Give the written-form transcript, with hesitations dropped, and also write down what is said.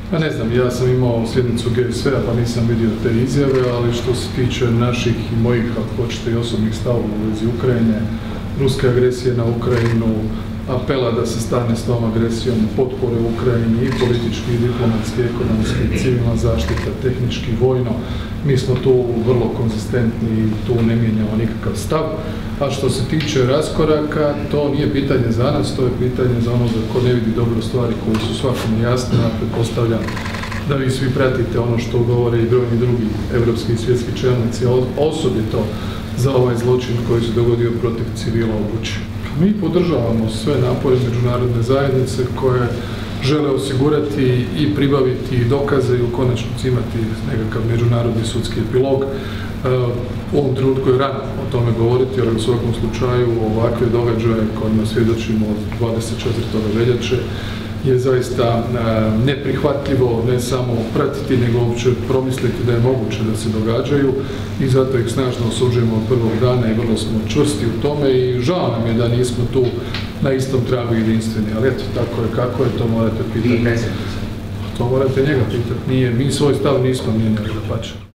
Pa ne znam, ja sam imao sjednicu GSV-a pa nisam vidio te izjave, ali što se tiče naših i mojih, ako hoćete, i osobnih stavova u vezi Ukrajine, ruske agresije na Ukrajinu, apela da se stane s tom agresijom, potpore Ukrajini i politički, i diplomatski, ekonomski, civilna zaštita, tehnički, vojno. Mi smo tu vrlo konzistentni i tu ne mijenjamo nikakav stav. A što se tiče raskoraka, to nije pitanje za nas, to je pitanje za onoga ko ne vidi dobro stvari koje su svakome jasne. Ja pretpostavljam da vi svi pratite ono što govore i brojni drugi evropski i svjetski čelnici, osobito za ovaj zločin koji se dogodio protiv civila u Buči. Mi podržavamo sve napore međunarodne zajednice koje žele osigurati i pribaviti dokaze i u konačnici imati nekakav međunarodni sudski epilog. U ovom trenutku je rano o tome govoriti, ali u svakom slučaju ovakve događaje kojima svjedočimo od 24. veljače je zaista neprihvatljivo ne samo pratiti, nego uopće promisliti da je moguće da se događaju i zato ih snažno osuđujemo od prvog dana i vrlo smo čvrsti u tome i žao nam je da nismo tu na istom tragu jedinstveni, ali eto, tako je kako je, to morate pitati. To morate njega pitati, mi svoj stav nismo mijenjali, dapače.